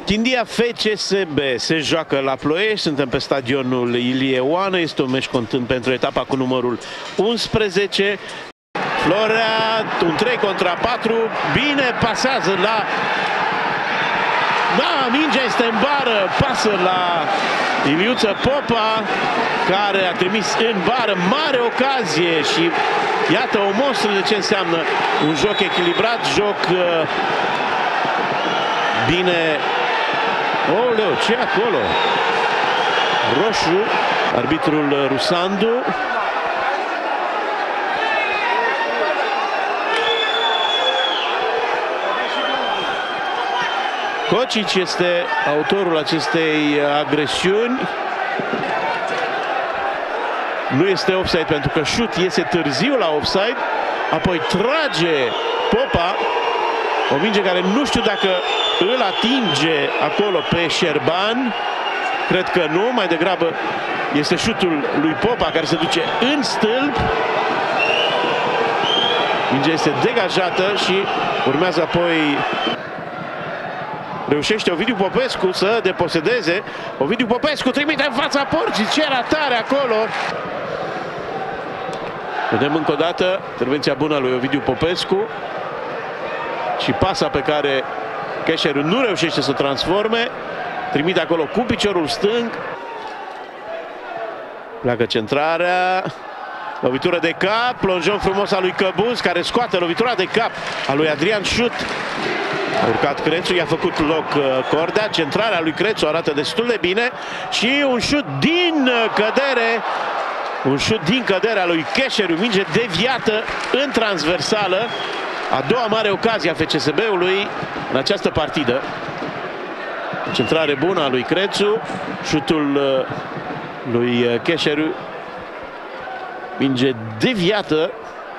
Chindia FCSB se joacă la Ploiești, suntem pe stadionul Ilie Oană, este un meci contând pentru etapa cu numărul 11. Florea, un 3 contra 4, bine pasează la... Da, mingea este în bară, pasă la Iliuță Popa, care a trimis în bară, mare ocazie și iată o mostră de ce înseamnă un joc echilibrat, joc bine... Oleu, ce acolo? Roșu, arbitrul Rusandu. Cocici este autorul acestei agresiuni. Nu este offside pentru că șut iese târziu la offside. Apoi trage Popa. O minge care nu știu dacă îl atinge acolo pe Șerban. Cred că nu, mai degrabă este șutul lui Popa care se duce în stâlp. Mingea este degajată și urmează apoi... Reușește Ovidiu Popescu să deposedeze. Ovidiu Popescu trimite în fața porții. Ce ratare acolo! Vedem încă o dată intervenția bună a lui Ovidiu Popescu. Și pasa pe care Cheșeru nu reușește să transforme. Trimite acolo cu piciorul stâng. Pleacă centrarea. Lovitură de cap. Plonjon frumos al lui Căbuz, care scoate lovitura de cap a lui Adrian Șut. A urcat Crețu, i-a făcut loc Cordea. Centrarea lui Crețu arată destul de bine. Și un șut din cădere. Un șut din căderea lui Cheșeru. Minge deviată în transversală. A doua mare ocazie a FCSB-ului în această partidă. Centrare bună a lui Crețu. Șutul lui Cheșeru. Minge deviată.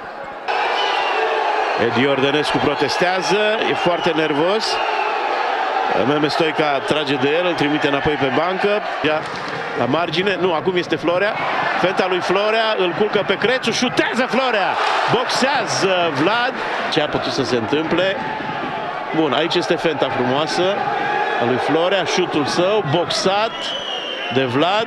Edi Ordănescu protestează, e foarte nervos. Meme Stoica trage de el, îl trimite înapoi pe bancă. Ia la margine, nu, acum este Florea. Fenta lui Florea, îl culcă pe Crețu, șutează Florea! Boxează Vlad. Ce a putut să se întâmple? Bun, aici este fenta frumoasă a lui Florea, șutul său, boxat de Vlad.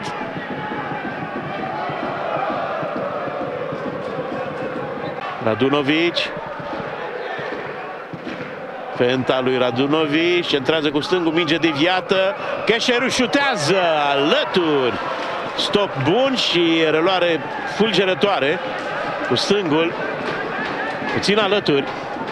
Radunovici. Fenta lui Radunovici, centrează cu stângul, minge deviată. Cheșeru șutează alături. Stop bun și reluare fulgerătoare cu stângul. Puțin alături.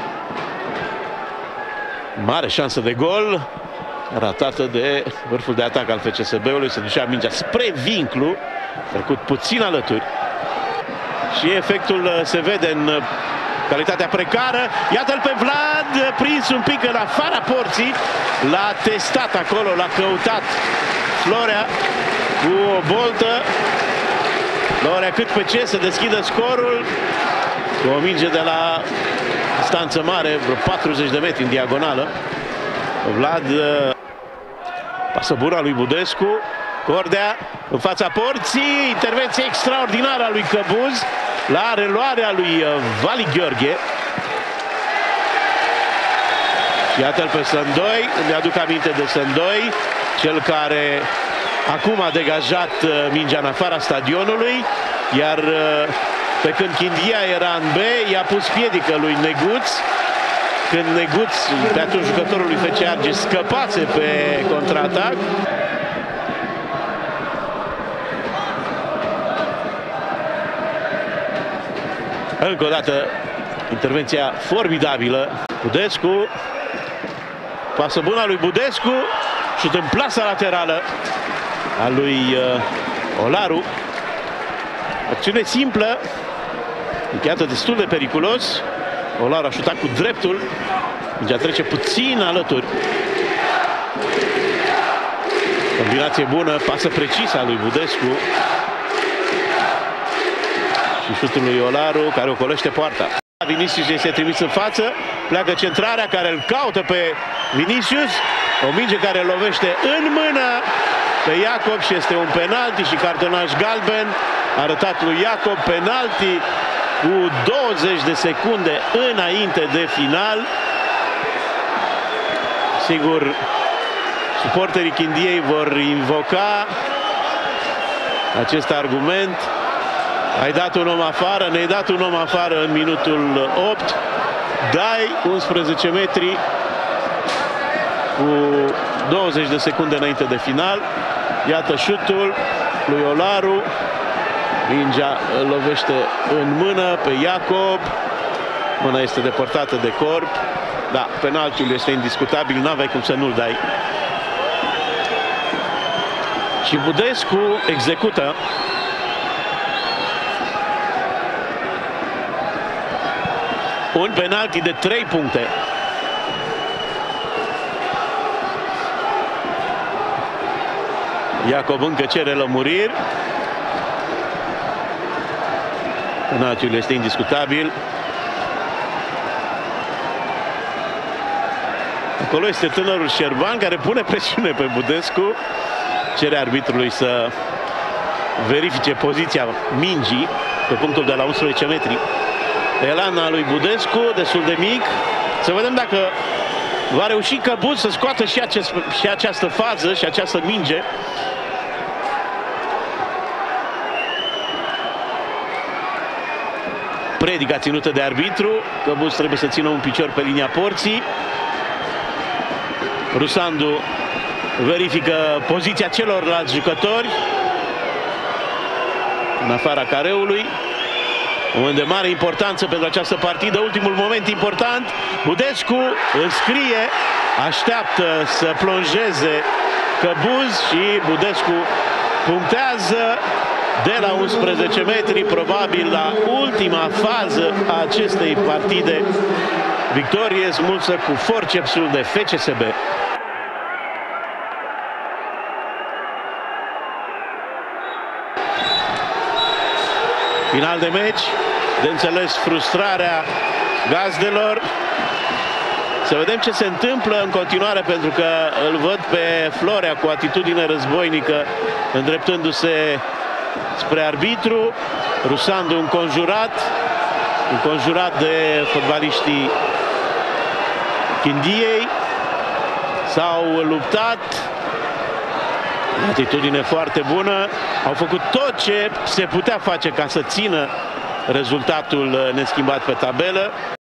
Mare șansă de gol. Ratată de vârful de atac al FCSB-ului. Se ducea mingea spre vinclu. Trecut puțin alături. Și efectul se vede în calitatea precară. Iată-l pe Vlad, prins un pic în afara porții. L-a testat acolo, l-a căutat Florea cu o boltă. Florea cât pe ce să deschidă scorul. Cu o minge de la distanță mare, vreo 40 de metri în diagonală. Vlad, pasă bună a lui Budescu. Cordea în fața porții, intervenție extraordinară a lui Căbuz la reluarea lui Vali Gheorghe. Iată-l pe Sândoi, îmi aduc aminte de Sândoi, cel care acum a degajat mingea în afara stadionului, iar pe când Chindia era în B, i-a pus piedică lui Neguț. Când Neguț, pe atunci jucătorul lui FC Argeș, scăpase pe contraatac. Încă o dată, intervenția formidabilă. Budescu. Pasă bună a lui Budescu. Șut în plasa laterală a lui Olaru. Acțiune simplă. Încheiată destul de periculos. Olaru a șutat cu dreptul. Mingea trece puțin alături. Combinație bună. Pasă precisă a lui Budescu. Și șutul lui Olaru, care ocolește poarta. Vinicius este trimis în față. Pleacă centrarea care îl caută pe Vinicius. O minge care lovește în mână pe Iacob și este un penalti și cartonaj galben arătat lui Iacob. Penalti cu 20 de secunde înainte de final. Sigur, Suporterii Chindiei vor invoca acest argument. Ai dat un om afară, ne-ai dat un om afară în minutul 8. Dai 11 metri cu 20 de secunde înainte de final. Iată șutul lui Olaru. Mingea îl lovește în mână pe Iacob. Mâna este depărtată de corp. Da, penaltiul este indiscutabil, n-aveai cum să nu-l dai. Și Budescu execută. Un penalti de 3 puncte. Iacob încă cere lămuriri. Penaltiul este indiscutabil. Acolo este tânărul Șerban care pune presiune pe Budescu. Cere arbitrului să verifice poziția mingii pe punctul de la 11 metri. Elana lui Budescu, destul de mic. Să vedem dacă va reuși Căbuz să scoată și această fază și această minge. Predica ținută de arbitru. Căbuz trebuie să țină un picior pe linia porții. Rusandu verifică poziția celorlalți jucători în afara careului. Un moment de mare importanță pentru această partidă. Ultimul moment important. Budescu îl scrie. Așteaptă să plonjeze Căbuz și Budescu punctează de la 11 metri, probabil la ultima fază a acestei partide. Victorie smulsă cu forcepsul de FCSB. Final de meci, de înțeles frustrarea gazdelor. Să vedem ce se întâmplă în continuare, pentru că îl văd pe Florea cu atitudine războinică îndreptându-se spre arbitru. Rusandu înconjurat de fotbaliștii Chindiei. S-au luptat. Atitudine foarte bună. Au făcut tot ce se putea face ca să țină rezultatul neschimbat pe tabelă.